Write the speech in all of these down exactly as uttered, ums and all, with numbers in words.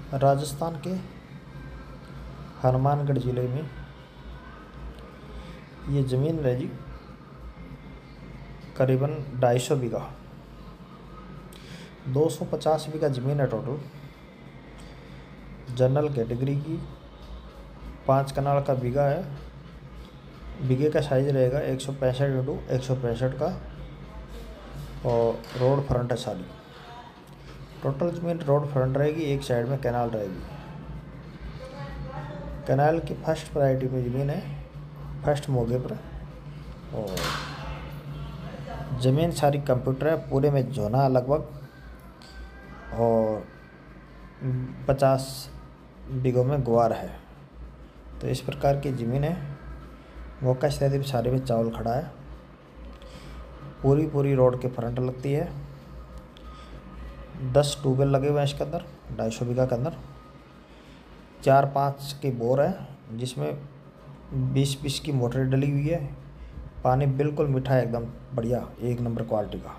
राजस्थान के हनुमानगढ़ ज़िले में ये ज़मीन है जी, करीबन ढाई सौ बीघा, दो सौ पचास बीघा ज़मीन है टोटल। जनरल कैटेगरी की, पाँच कनाल का बीघा है। बीघे का साइज रहेगा एक सौ पैंसठ इंटू एक सौ पैंसठ का, और रोड फ्रंट है सारी। टोटल ज़मीन रोड फ्रंट रहेगी, एक साइड में कैनाल रहेगी। कैनाल की फर्स्ट प्रायोरिटी में ज़मीन है, फर्स्ट मौके पर। और ज़मीन सारी कंप्यूटर है, पूरे में जोना लगभग, और पचास बीघों में ग्वार है। तो इस प्रकार की ज़मीन है। मौका स्थिति सारे में चावल खड़ा है, पूरी पूरी रोड के फ्रंट लगती है। दस ट्यूबवेल लगे हुए हैं इसके अंदर, ढाई सौ बीघा के अंदर। चार पाँच के बोर है, जिसमें बीस बीस की मोटर डली हुई है। पानी बिल्कुल मीठा है, एकदम बढ़िया, एक नंबर क्वालिटी का।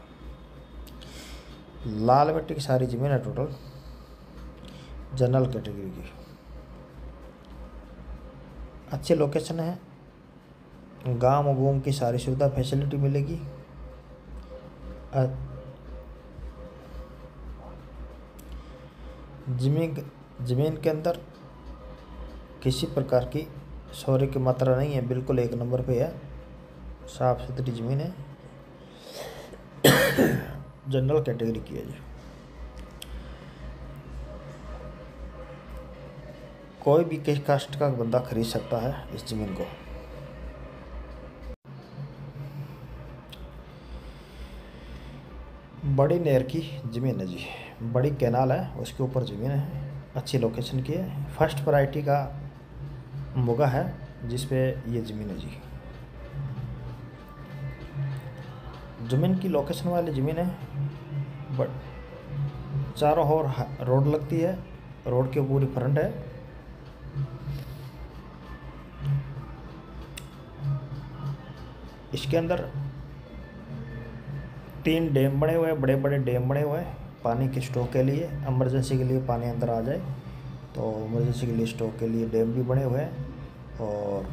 लाल मिट्टी की सारी ज़मीन है टोटल, जनरल कैटेगरी की। अच्छी लोकेशन है, गांव गूम की सारी सुविधा फैसिलिटी मिलेगी। ज़मीन ज़मीन के अंदर किसी प्रकार की सौरे की मात्रा नहीं है, बिल्कुल एक नंबर पे है, साफ सुथरी ज़मीन है। जनरल कैटेगरी की है जी। कोई भी किस कास्ट का बंदा खरीद सकता है इस ज़मीन को। बड़ी नहर की ज़मीन है जी, बड़ी कैनाल है, उसके ऊपर ज़मीन है, अच्छी लोकेशन की है। फर्स्ट वैरायटी का मोगा है जिस पे ये ज़मीन है जी। ज़मीन की लोकेशन वाली ज़मीन है, बट चारों ओर रोड लगती है, रोड के पूरी फ्रंट है। इसके अंदर तीन डैम बने हुए हैं, बड़े बड़े डैम बने हुए हैं पानी के स्टॉक के लिए। इमरजेंसी के लिए पानी अंदर आ जाए तो इमरजेंसी के लिए स्टॉक के लिए डैम भी बने हुए हैं। और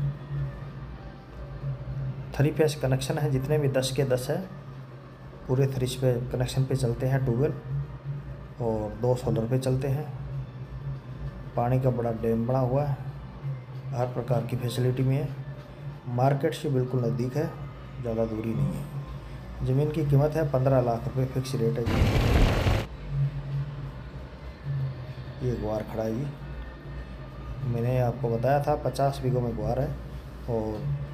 थ्री फेस कनेक्शन है, जितने भी दस के दस है पूरे थ्री पे कनेक्शन पे चलते हैं ट्यूबवेल, और दो सोलर पे चलते हैं। पानी का बड़ा डैम बना हुआ है, हर प्रकार की फैसिलिटी में है। मार्केट से बिल्कुल नज़दीक है, ज़्यादा दूरी नहीं है। ज़मीन की कीमत है पंद्रह लाख रुपए, फिक्स रेट है जी। ये ग्वार खड़ा है जी, मैंने आपको बताया था पचास बीघों में ग्वार है। और